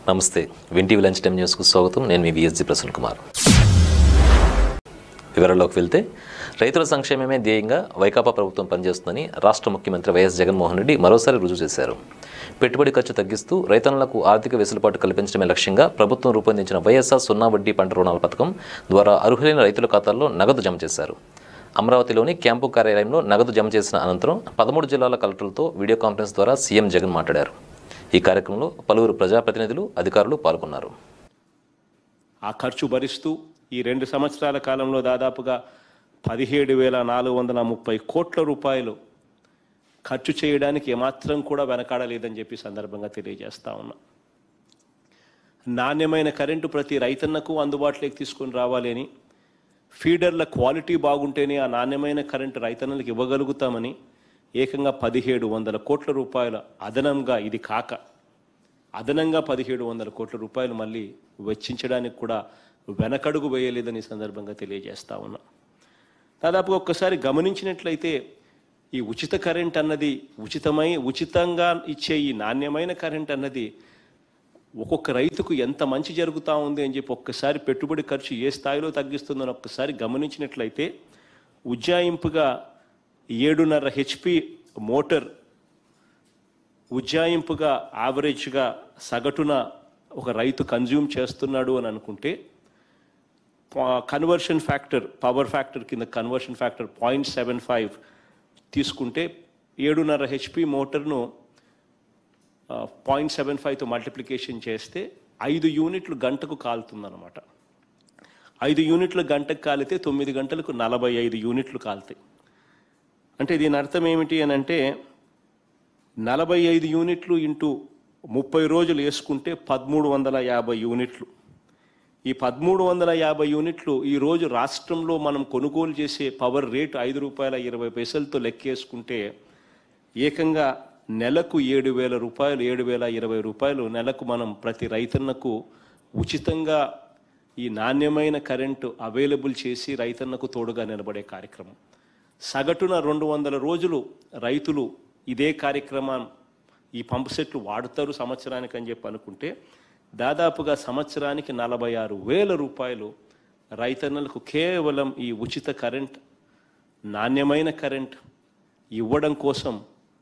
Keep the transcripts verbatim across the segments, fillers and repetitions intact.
నమస్తే win TV lunch time న్యూస్కు స్వాగతం. నేను మీ విఎస్జి ప్రసన్న కుమార్. వివరాల్లోకి వెళ్తే రైతుల సంక్షేమమే ధ్యేయంగా వైకాపా ప్రభుత్వం పనిచేస్తుందని రాష్ట్ర ముఖ్యమంత్రి వైఎస్ జగన్మోహన్ రెడ్డి మరోసారి రుజువు చేశారు. పెట్టుబడి ఖర్చు తగ్గిస్తూ రైతన్నలకు ఆర్థిక వెసులుబాటు కల్పించడమే లక్ష్యంగా ప్రభుత్వం రూపొందించిన వైఎస్ఆర్ సున్నా వడ్డీ పంట రుణాల పథకం ద్వారా అర్హులైన రైతుల ఖాతాల్లో నగదు జమ చేశారు. అమరావతిలోని క్యాంపు కార్యాలయంలో నగదు జమ చేసిన అనంతరం పదమూడు జిల్లాల కలెక్టర్లతో వీడియో కాన్ఫరెన్స్ ద్వారా సీఎం జగన్ మాట్లాడారు. ఈ కార్యక్రమంలో పలువురు ప్రజాప్రతినిధులు, అధికారులు పాల్గొన్నారు. ఆ ఖర్చు భరిస్తూ ఈ రెండు సంవత్సరాల కాలంలో దాదాపుగా పదిహేడు వేల నాలుగు వందల ముప్పై కోట్ల రూపాయలు ఖర్చు చేయడానికి ఏమాత్రం కూడా వెనకాడలేదని చెప్పి సందర్భంగా తెలియజేస్తా ఉన్నా. నాణ్యమైన కరెంటు ప్రతి రైతన్నకు అందుబాటులోకి తీసుకొని రావాలి అని, ఫీడర్ల క్వాలిటీ బాగుంటేనే ఆ నాణ్యమైన కరెంటు రైతన్నలకు ఇవ్వగలుగుతామని ఏకంగా పదిహేడు వందల కోట్ల రూపాయల అదనంగా, ఇది కాక అదనంగా పదిహేడు వందల కోట్ల రూపాయలు మళ్ళీ వెచ్చించడానికి కూడా వెనకడుగు వేయలేదని సందర్భంగా తెలియజేస్తా ఉన్నా. దాదాపుగా ఒక్కసారి గమనించినట్లయితే ఈ ఉచిత కరెంట్ అన్నది, ఉచితమై ఉచితంగా ఇచ్చే ఈ నాణ్యమైన కరెంట్ అన్నది ఒక్కొక్క రైతుకు ఎంత మంచి జరుగుతూ ఉంది అని చెప్పి ఒక్కసారి పెట్టుబడి ఖర్చు ఏ స్థాయిలో తగ్గిస్తుందని ఒక్కసారి గమనించినట్లయితే, ఉజ్జాయింపుగా ఏడున్నర హెచ్పి మోటార్ ఉజ్జాయింపుగా యావరేజ్గా సగటున ఒక రైతు కన్జ్యూమ్ చేస్తున్నాడు అని అనుకుంటే, కన్వర్షన్ ఫ్యాక్టర్, పవర్ ఫ్యాక్టర్ కింద conversion factor point seven five తీసుకుంటే ఏడున్నర హెచ్పి మోటార్ను పాయింట్ సెవెన్ ఫైవ్తో మల్టిప్లికేషన్ చేస్తే ఐదు యూనిట్లు గంటకు కాలుతుందన్నమాట. ఐదు యూనిట్లు గంటకు కాలితే తొమ్మిది గంటలకు నలభై ఐదు యూనిట్లు కాలుతాయి. అంటే దీని అర్థం ఏమిటి అని అంటే, నలభై ఐదు యూనిట్లు ఇంటూ ముప్పై రోజులు వేసుకుంటే పదమూడు వందల యాభై యూనిట్లు. ఈ పదమూడు వందల యాభై యూనిట్లు ఈరోజు రాష్ట్రంలో మనం కొనుగోలు చేసే పవర్ రేటు ఐదు రూపాయల ఇరవై పైసలతో లెక్కేసుకుంటే ఏకంగా నెలకు ఏడు వేల రూపాయలు ఏడు వేల ఇరవై రూపాయలు నెలకు మనం ప్రతి రైతన్నకు ఉచితంగా ఈ నాణ్యమైన కరెంటు అవైలబుల్ చేసి రైతన్నకు తోడుగా నిలబడే కార్యక్రమం. సగటున రెండు వందల రోజులు రైతులు ఇదే కార్యక్రమం, ఈ పంపు సెట్లు వాడుతారు సంవత్సరానికి అని చెప్పి అనుకుంటే, దాదాపుగా సంవత్సరానికి నలభై ఆరు వేల రూపాయలు రైతన్నలకు కేవలం ఈ ఉచిత కరెంట్, నాణ్యమైన కరెంట్ ఇవ్వడం కోసం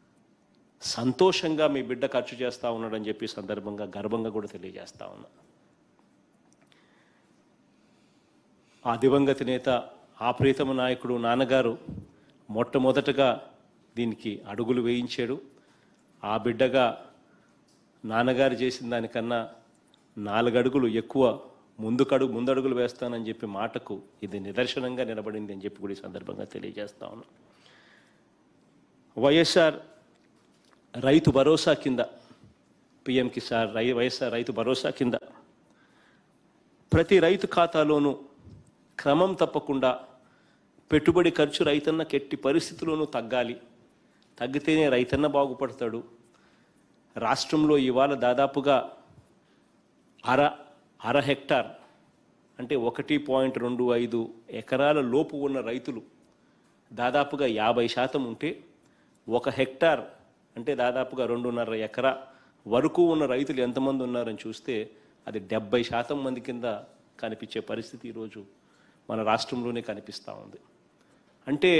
సంతోషంగా మీ బిడ్డ ఖర్చు చేస్తూ ఉన్నాడని చెప్పి సందర్భంగా గర్వంగా కూడా తెలియజేస్తా ఉన్నా. ఆ దివంగత నేత, ఆ ప్రీతమ నాయకుడు నాన్నగారు మొట్టమొదటగా దీనికి అడుగులు వేయించాడు. ఆ బిడ్డగా నాన్నగారు చేసిన దానికన్నా నాలుగు అడుగులు ఎక్కువ ముందుకడుగు ముందడుగులు వేస్తానని చెప్పి మాటకు ఇది నిదర్శనంగా నిలబడింది అని చెప్పి కూడా ఈ సందర్భంగా తెలియజేస్తా ఉన్నాను. వైఎస్ఆర్ రైతు భరోసా కింద, పిఎం కిసాన్ రై వైఎస్ఆర్ రైతు భరోసా కింద ప్రతి రైతు ఖాతాలోనూ క్రమం తప్పకుండా పెట్టుబడి ఖర్చు రైతన్నకి ఎట్టి పరిస్థితుల్లోనూ తగ్గాలి, తగ్గితేనే రైతన్న బాగుపడతాడు. రాష్ట్రంలో ఇవాళ దాదాపుగా అర అర హెక్టార్ అంటే ఒకటి పాయింట్ రెండు ఐదు ఎకరాల లోపు ఉన్న రైతులు దాదాపుగా యాభై శాతం ఉంటే, ఒక హెక్టార్ అంటే దాదాపుగా రెండున్నర ఎకరా వరకు ఉన్న రైతులు ఎంతమంది ఉన్నారని చూస్తే అది డెబ్బై శాతం మంది కింద కనిపించే పరిస్థితి ఈరోజు మన రాష్ట్రంలోనే కనిపిస్తూ ఉంది. అంటే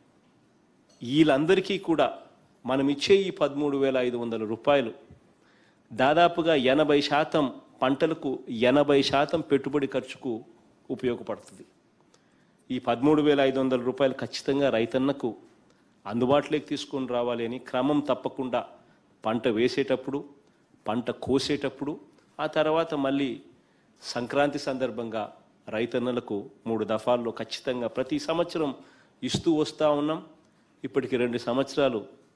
వీళ్ళందరికీ కూడా మనం ఇచ్చే ఈ పదమూడు వేల ఐదు వందల రూపాయలు దాదాపుగా ఎనభై శాతం పంటలకు, ఎనభై శాతం పెట్టుబడి ఖర్చుకు ఉపయోగపడుతుంది. ఈ పదమూడు వేల ఐదు వందల రూపాయలు ఖచ్చితంగా రైతన్నకు అందుబాటులోకి తీసుకొని రావాలి అని క్రమం తప్పకుండా పంట వేసేటప్పుడు, పంట కోసేటప్పుడు, ఆ తర్వాత మళ్ళీ సంక్రాంతి సందర్భంగా రైతన్నలకు మూడు దఫాల్లో ఖచ్చితంగా ప్రతి సంవత్సరం ఇస్తూ వస్తూ ఉన్నాం. ఇప్పటికి రెండు సంవత్సరాలు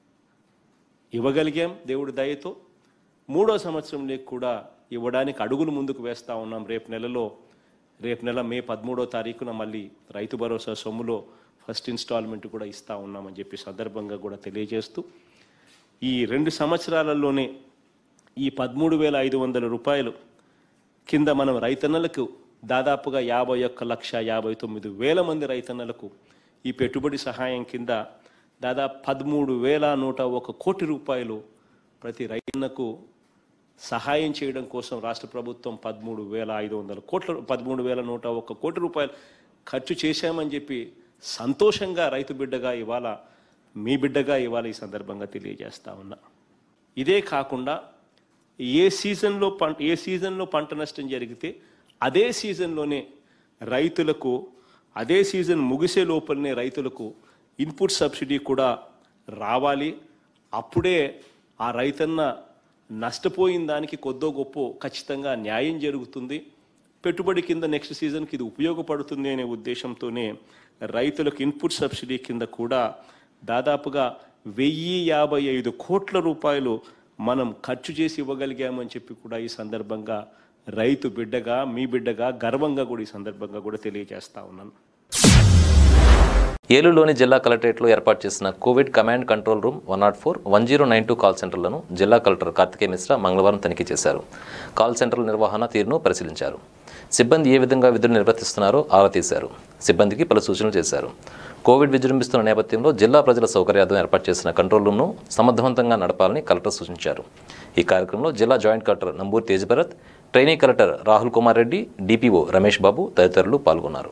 ఇవ్వగలిగాం దేవుడి దయతో. మూడో సంవత్సరంలో కూడా ఇవ్వడానికి అడుగులు ముందుకు వేస్తూ ఉన్నాం. రేపు నెలలో రేపు నెల మే పదమూడో తారీఖున మళ్ళీ రైతు భరోసా సొమ్ములో ఫస్ట్ ఇన్స్టాల్మెంట్ కూడా ఇస్తూ ఉన్నామని చెప్పి సందర్భంగా కూడా తెలియజేస్తూ, ఈ రెండు సంవత్సరాలలోనే ఈ పదమూడు వేల ఐదు వందల రూపాయలు కింద మనం రైతన్నలకు దాదాపుగా యాభై ఒక్క లక్ష యాభై తొమ్మిది వేల మంది రైతన్నలకు ఈ పెట్టుబడి సహాయం కింద దాదాపు పదమూడు వేల నూట ఒక కోటి రూపాయలు ప్రతి రైతన్నకు సహాయం చేయడం కోసం రాష్ట్ర ప్రభుత్వం పదమూడు వేల ఐదు వందల కోట్ల పదమూడు వేల నూట ఒక్క కోటి రూపాయలు ఖర్చు చేశామని చెప్పి సంతోషంగా రైతు బిడ్డగా ఇవాళ మీ బిడ్డగా ఇవాళ ఈ సందర్భంగా తెలియజేస్తా ఉన్నా. ఇదే కాకుండా ఏ సీజన్లో పంట ఏ సీజన్లో పంట నష్టం జరిగితే అదే సీజన్లోనే రైతులకు అదే సీజన్ ముగిసే లోపలనే రైతులకు ఇన్పుట్ సబ్సిడీ కూడా రావాలి. అప్పుడే ఆ రైతన్న నష్టపోయిన దానికి కొద్దో గొప్ప ఖచ్చితంగా న్యాయం జరుగుతుంది, పెట్టుబడి కింద నెక్స్ట్ సీజన్కి ఇది ఉపయోగపడుతుంది అనే ఉద్దేశంతోనే రైతులకు ఇన్పుట్ సబ్సిడీ కింద కూడా దాదాపుగా వెయ్యి యాభై ఐదు కోట్ల రూపాయలు మనం ఖర్చు చేసి ఇవ్వగలిగామని చెప్పి కూడా ఈ సందర్భంగా రైతు బిడ్డగా మీ బిడ్డగా గర్వంగా కూడా ఈ సందర్భంగా కూడా తెలియజేస్తా ఉన్నాను. ఏలూరులోని జిల్లా కలెక్టరేట్లో ఏర్పాటు చేసిన Covid command control room one not four one zero nine two call సెంటర్లను జిల్లా కలెక్టర్ కార్తికేయ మిశ్రా మంగళవారం తనిఖీ చేశారు. కాల్ సెంటర్ల నిర్వహణ తీరును పరిశీలించారు. సిబ్బంది ఏ విధంగా విధులు నిర్వర్తిస్తున్నారో ఆరా తీశారు. సిబ్బందికి పలు సూచనలు చేశారు. కోవిడ్ విజృంభిస్తున్న నేపథ్యంలో జిల్లా ప్రజల సౌకర్యార్థం ఏర్పాటు చేసిన కంట్రోల్ రూమ్ను సమర్థవంతంగా నడపాలని కలెక్టర్ సూచించారు. ఈ కార్యక్రమంలో జిల్లా joint collector Namburi Tejabharat, trainee collector Rahul Kumar Reddy, DPO Ramesh Babu తదితరులు పాల్గొన్నారు.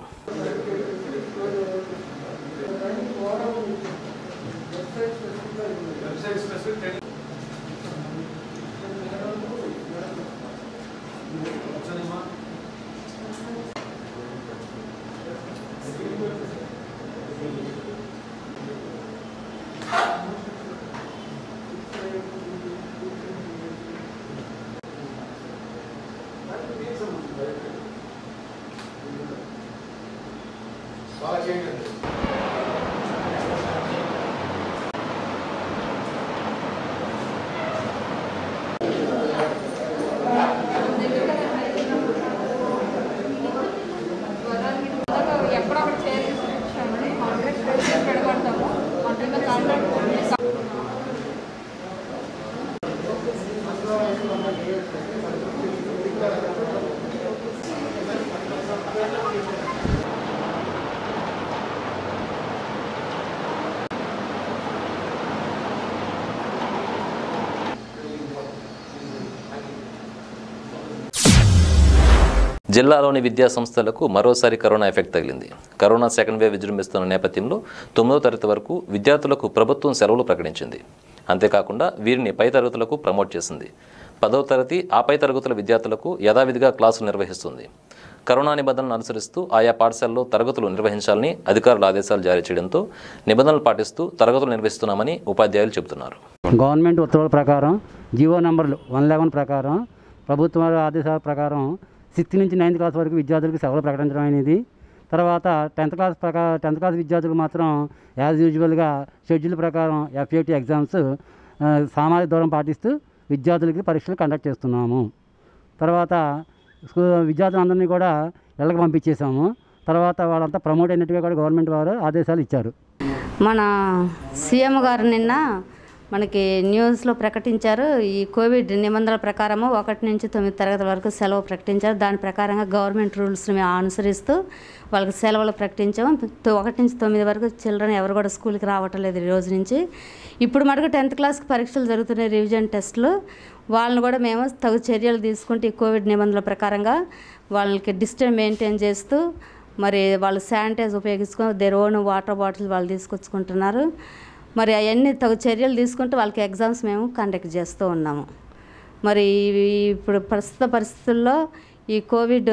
జిల్లాలోని విద్యా సంస్థలకు మరోసారి కరోనా ఎఫెక్ట్ తగిలింది. కరోనా సెకండ్ వేవ్ విజృంభిస్తున్న నేపథ్యంలో తొమ్మిదో తరగతి వరకు విద్యార్థులకు ప్రభుత్వం సెలవులు ప్రకటించింది. అంతేకాకుండా వీరిని పై తరగతులకు ప్రమోట్ చేసింది. పదవ తరగతి ఆ పై తరగతుల విద్యార్థులకు యథావిధిగా క్లాసులు నిర్వహిస్తుంది. కరోనా నిబంధనలను అనుసరిస్తూ ఆయా పాఠశాలలో తరగతులు నిర్వహించాలని అధికారులు ఆదేశాలు జారీ చేయడంతో నిబంధనలు పాటిస్తూ తరగతులు నిర్వహిస్తున్నామని ఉపాధ్యాయులు చెబుతున్నారు. గవర్నమెంట్ ఉత్తర్వుల ప్రకారం జీవో నంబర్లు వన్ లెవెన్ ప్రకారం ప్రభుత్వ ఆదేశాల ప్రకారం సిక్స్త్ నుంచి నైన్త్ క్లాస్ వరకు విద్యార్థులకు సెలవులు ప్రకటించడం అనేది, తర్వాత టెన్త్ క్లాస్ ప్రకారం టెన్త్ క్లాస్ విద్యార్థులకు మాత్రం యాజ్ యూజువల్గా షెడ్యూల్ ప్రకారం ఎఫ్ఏటీ ఎగ్జామ్స్ సామాజిక దూరం పాటిస్తూ విద్యార్థులకి పరీక్షలు కండక్ట్ చేస్తున్నాము. తర్వాత స్కూల్ విద్యార్థులందరినీ కూడా ఇళ్ళకి పంపించేసాము. తర్వాత వాళ్ళంతా ప్రమోట్ అయినట్టుగా కూడా గవర్నమెంట్ వారు ఆదేశాలు ఇచ్చారు. మన సీఎం గారు నిన్న మనకి న్యూస్లో ప్రకటించారు. ఈ కోవిడ్ నిబంధనల ప్రకారము ఒకటి నుంచి తొమ్మిది తరగతి వరకు సెలవు ప్రకటించారు. దాని ప్రకారంగా గవర్నమెంట్ రూల్స్ని మేము అనుసరిస్తూ వాళ్ళకి సెలవులు ప్రకటించాము. ఒకటి నుంచి తొమ్మిది వరకు చిల్డ్రన్ ఎవరు కూడా స్కూల్కి రావటం లేదు ఈ రోజు నుంచి. ఇప్పుడు మటుకు టెన్త్ క్లాస్కి పరీక్షలు జరుగుతున్నాయి, రివిజన్ టెస్టులు. వాళ్ళని కూడా మేము తగు చర్యలు తీసుకుంటూ ఈ కోవిడ్ నిబంధనల ప్రకారంగా వాళ్ళకి డిస్టెన్స్ మెయింటైన్ చేస్తూ మరి వాళ్ళు శానిటైజ్ ఉపయోగించుకొని దేర్ ఓన్ వాటర్ బాటిల్ వాళ్ళు తీసుకొచ్చుకుంటున్నారు. మరి అవన్నీ తగు చర్యలు తీసుకుంటూ వాళ్ళకి ఎగ్జామ్స్ మేము కండక్ట్ చేస్తూ ఉన్నాము. మరి ఇప్పుడు ప్రస్తుత పరిస్థితుల్లో ఈ కోవిడ్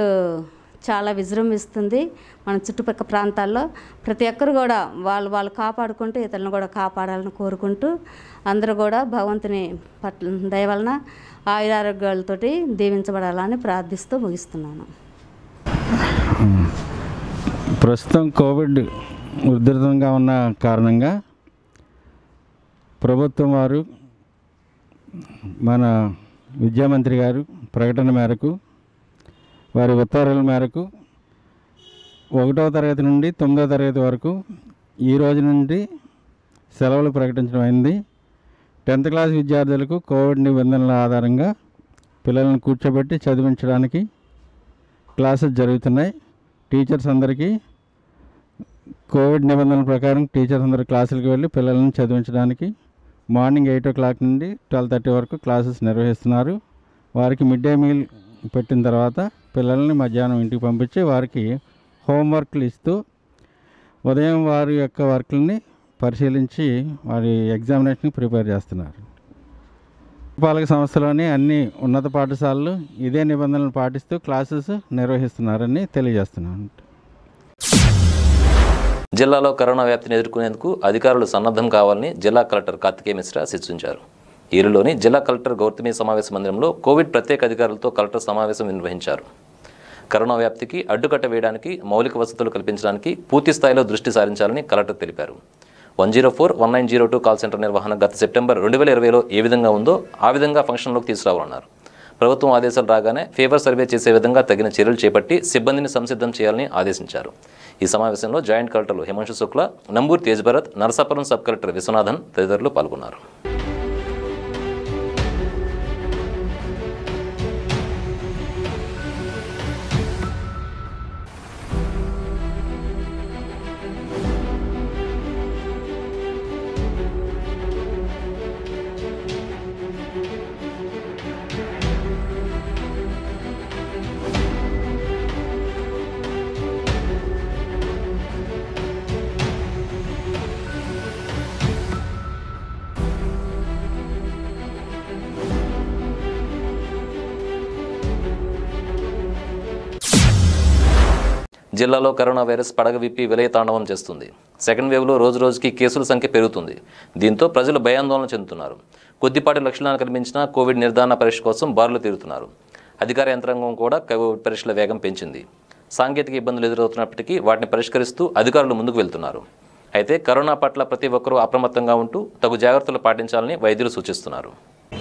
చాలా విజృంభిస్తుంది మన చుట్టుపక్కల ప్రాంతాల్లో. ప్రతి ఒక్కరు కూడా వాళ్ళు వాళ్ళు కాపాడుకుంటూ ఇతరులను కూడా కాపాడాలని కోరుకుంటూ అందరూ కూడా భగవంతుని పట్ల దయ వలన ఆయురారోగ్యాలతోటి దీవించబడాలని ప్రార్థిస్తూ ముగిస్తున్నాను. ప్రస్తుతం కోవిడ్ ఉధృతంగా ఉన్న కారణంగా ప్రభుత్వం వారు మన విద్యామంత్రి గారు ప్రకటన మేరకు వారి ఉత్తర్వుల మేరకు ఒకటవ తరగతి నుండి తొమ్మిదవ తరగతి వరకు ఈ రోజు నుండి సెలవులు ప్రకటించడం అయింది. టెన్త్ క్లాస్ విద్యార్థులకు కోవిడ్ నిబంధనల ఆధారంగా పిల్లలను కూర్చోబెట్టి చదివించడానికి క్లాసెస్ జరుగుతున్నాయి. టీచర్స్ అందరికీ కోవిడ్ నిబంధనల ప్రకారం టీచర్స్ అందరూ క్లాసులకు వెళ్ళి పిల్లలను చదివించడానికి మార్నింగ్ ఎయిట్ ఓ క్లాక్ నుండి ట్వెల్వ్ థర్టీ వరకు క్లాసెస్ నిర్వహిస్తున్నారు. వారికి మిడ్ డే మీల్ పెట్టిన తర్వాత పిల్లల్ని మధ్యాహ్నం ఇంటికి పంపించి వారికి హోంవర్క్లు ఇస్తూ ఉదయం వారి యొక్క వర్క్లని పరిశీలించి వారి ఎగ్జామినేషన్కి ప్రిపేర్ చేస్తున్నారు. పాలక సంస్థలోని అన్ని ఉన్నత పాఠశాలలు ఇదే నిబంధనలు పాటిస్తూ క్లాసెస్ నిర్వహిస్తున్నారని తెలియజేస్తున్నాను. జిల్లాలో కరోనా వ్యాప్తిని ఎదుర్కొనేందుకు అధికారులు సన్నద్ధం కావాలని జిల్లా కలెక్టర్ కార్తికేయ మిశ్రా సూచించారు. ఈరులోని జిల్లా కలెక్టర్ గౌతమి సమావేశ మందిరంలో కోవిడ్ ప్రత్యేక అధికారులతో కలెక్టర్ సమావేశం నిర్వహించారు. కరోనా వ్యాప్తికి అడ్డుకట్ట వేయడానికి మౌలిక వసతులు కల్పించడానికి పూర్తి స్థాయిలో దృష్టి సారించాలని కలెక్టర్ తెలిపారు. One zero four one nine zero two call centre నిర్వహణ గత సెప్టెంబర్ రెండు వేల ఇరవైలో ఏ విధంగా ఉందో ఆ విధంగా ఫంక్షన్లోకి తీసుకురావాలన్నారు. ప్రభుత్వం ఆదేశాలు రాగానే ఫీవర్ సర్వే చేసే విధంగా తగిన చర్యలు చేపట్టి సిబ్బందిని సంసిద్ధం చేయాలని ఆదేశించారు. ఈ సమావేశంలో జాయింట్ కలెక్టర్లు హిమాంశు శుక్లా, నంబూర్ తేజ్ భరత్, నరసాపురం సబ్ కలెక్టర్ విశ్వనాథన్ తదితరులు పాల్గొన్నారు. జిల్లాలో కరోనా వైరస్ పడగ విప్పి విలయ తాండవం చేస్తుంది. సెకండ్ వేవ్లో రోజు రోజుకి కేసుల సంఖ్య పెరుగుతుంది. దీంతో ప్రజలు భయాందోళన చెందుతున్నారు. కొద్దిపాటి లక్షణాలు కనిపించినా కోవిడ్ నిర్ధారణ పరీక్ష కోసం బారులు తీరుతున్నారు. అధికార యంత్రాంగం కూడా కోవిడ్ పరీక్షల వేగం పెంచింది. సాంకేతిక ఇబ్బందులు ఎదురవుతున్నప్పటికీ వాటిని పరిష్కరిస్తూ అధికారులు ముందుకు వెళ్తున్నారు. అయితే కరోనా పట్ల ప్రతి ఒక్కరూ అప్రమత్తంగా ఉంటూ తగు జాగ్రత్తలు పాటించాలని వైద్యులు సూచిస్తున్నారు.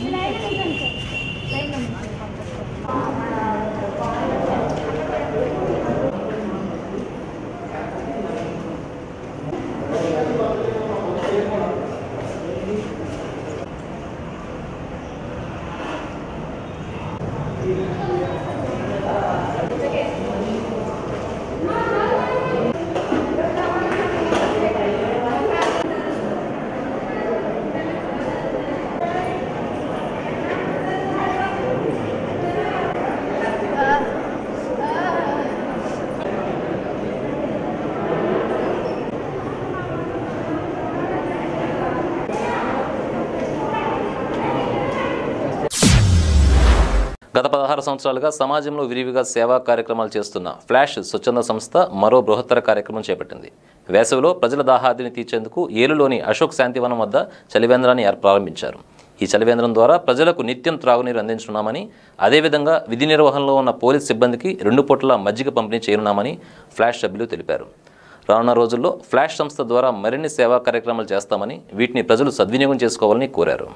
గత పదహారు సంవత్సరాలుగా సమాజంలో విరివిగా సేవా కార్యక్రమాలు చేస్తున్న ఫ్లాష్ స్వచ్ఛంద సంస్థ మరో బృహత్తర కార్యక్రమం చేపట్టింది. వేసవిలో ప్రజల దాహార్తిని తీర్చేందుకు ఏలులోని అశోక్ శాంతివనం వద్ద చలివేంద్రాన్ని ప్రారంభించారు. ఈ చలివేంద్రం ద్వారా ప్రజలకు నిత్యం త్రాగునీరు అందించనున్నామని, అదేవిధంగా విధి నిర్వహణలో ఉన్న పోలీస్ సిబ్బందికి రెండు పూటల మజ్జిగ పంపిణీ చేయనున్నామని ఫ్లాష్ సభ్యులు తెలిపారు. రానున్న రోజుల్లో ఫ్లాష్ సంస్థ ద్వారా మరిన్ని సేవా కార్యక్రమాలు చేస్తామని, వీటిని ప్రజలు సద్వినియోగం చేసుకోవాలని కోరారు.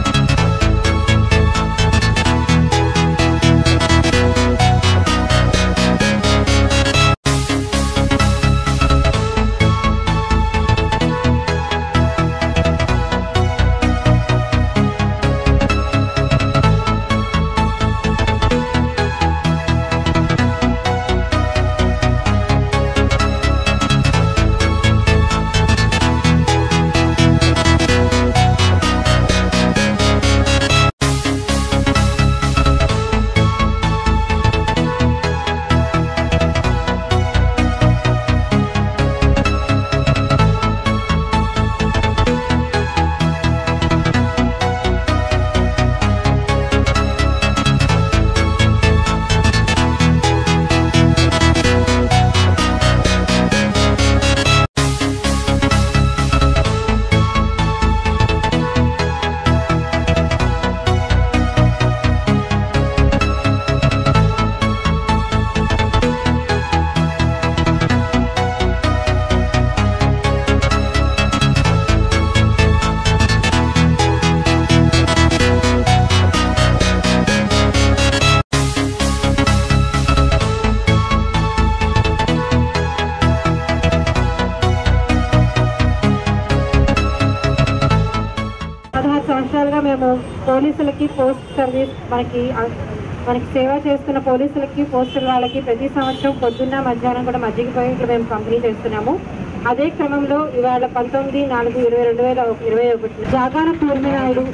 మేము పోలీసులకి పోస్ట్ సర్వీస్ మనకి మనకి సేవ చేస్తున్న పోలీసులకి పోస్టుల వాళ్ళకి ప్రతి సంవత్సరం పొద్దున్న మధ్యాహ్నం కూడా మజ్జిగ పాయింట్లు మేము పంపిణీ చేస్తున్నాము. అదే క్రమంలో ఇవాళ పంతొమ్మిది నాలుగు ఇరవై రెండు వేల ఇరవై ఒకటి జాగాన పూర్ణినాయుడు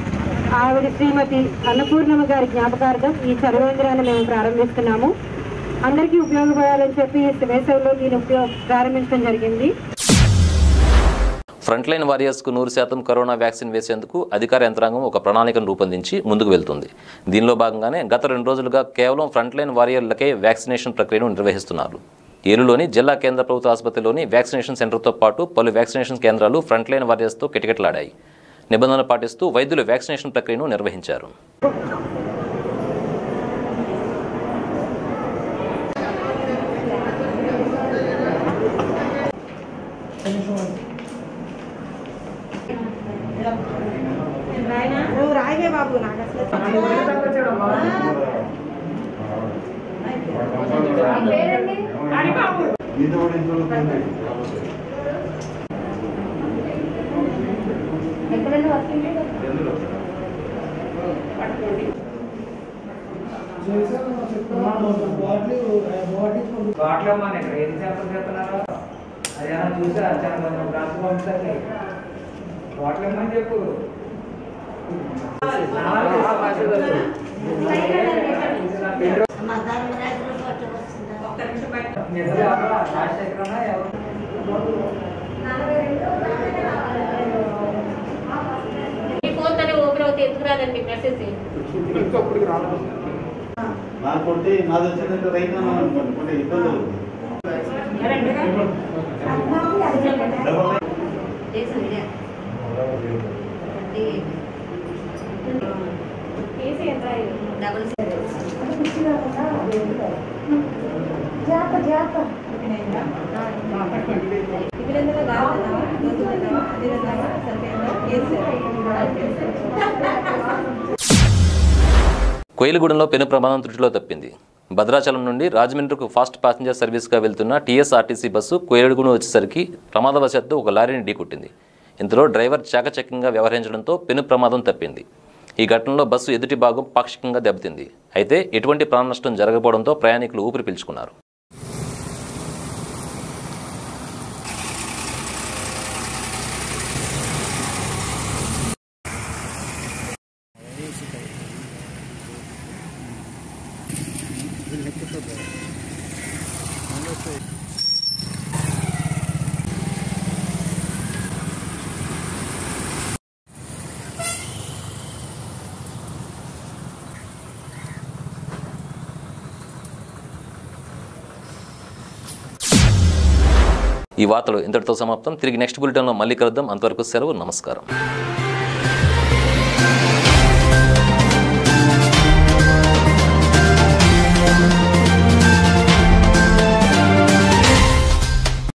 ఆవిడ శ్రీమతి అన్నపూర్ణమ్మ గారి జ్ఞాపకార్థం ఈ చదువేంద్రాన్ని మేము ప్రారంభిస్తున్నాము. అందరికీ ఉపయోగపడాలని చెప్పి వేసవిలో దీన్ని ఉపయోగ ప్రారంభించడం జరిగింది. ఫ్రంట్ లైన్ వారియర్స్కు నూరు శాతం కరోనా వ్యాక్సిన్ వేసేందుకు అధికార యంత్రాంగం ఒక ప్రణాళికను రూపొందించి ముందుకు వెళ్తుంది. దీనిలో భాగంగానే గత రెండు రోజులుగా కేవలం ఫ్రంట్ లైన్ వారియర్లకే వ్యాక్సినేషన్ ప్రక్రియను నిర్వహిస్తున్నారు. ఏలూరులోని జిల్లా కేంద్ర ప్రభుత్వ ఆసుపత్రిలోని వ్యాక్సినేషన్ సెంటర్తో పాటు పలు వ్యాక్సినేషన్ కేంద్రాలు ఫ్రంట్ లైన్ వారియర్స్తో కిటకిటలాడాయి. నిబంధనలు పాటిస్తూ వైద్యులు వ్యాక్సినేషన్ ప్రక్రియను నిర్వహించారు. చెప్పు ఎత్తుకురాదండి మెసేజ్ నాకు కొట్టి నాది వచ్చిందంటే రైతు అనుకోండి ఇబ్బందులు కోయిలగూడెంలో పెను ప్రమాదం త్రుటిలో తప్పింది. భద్రాచలం నుండి రాజమండ్రికి ఫాస్ట్ ప్యాసింజర్ సర్వీస్గా వెళ్తున్న టీఎస్ఆర్టీసీ బస్సు కోయిలగూడెం వచ్చేసరికి ప్రమాదవశాత్తు ఒక లారీని ఢీకొట్టింది. ఇందులో డ్రైవర్ చాకచక్యంగా వ్యవహరించడంతో పెను ప్రమాదం తప్పింది. ఈ ఘటనలో బస్సు ఎదుటి భాగం పాక్షికంగా దెబ్బతింది. అయితే ఎటువంటి ప్రాణ నష్టం జరగకపోవడంతో ప్రయాణికులు ఊపిరి పీల్చుకున్నారు. ఈ వార్తలు ఇంతటితో సమాప్తం. తిరిగి నెక్స్ట్ బులెటిన్లో మళ్ళీ కలుద్దాం. అంతవరకు సెలవు. నమస్కారం.